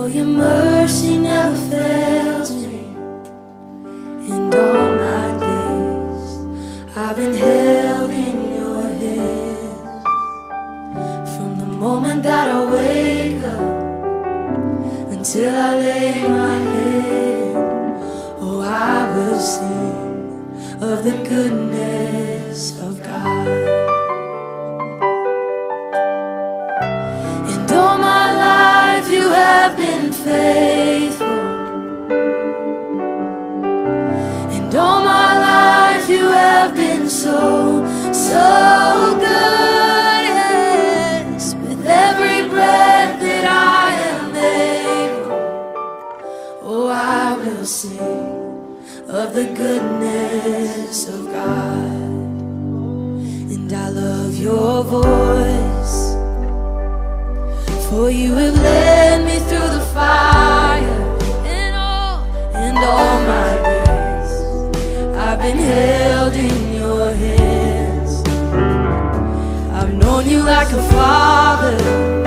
your mercy never fails me. And all my days I've been held in your hands. From the moment that I wake up until I lay my head, oh, I will sing of the goodness of God. And all my life you have been faithful. And all my life you have been so, so good. Yes, with every breath that I am able, oh, I will sing of the goodness of God. And I love your voice, for you have led me through the fire. And all my days I've been held in your hands. I've known you like a father,